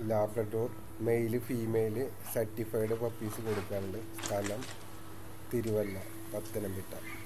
Labrador male female certified puppies കൊടുക്കാറുണ്ട്. സ്ഥലം തിരുവല്ല, പത്തനംതിട്ട.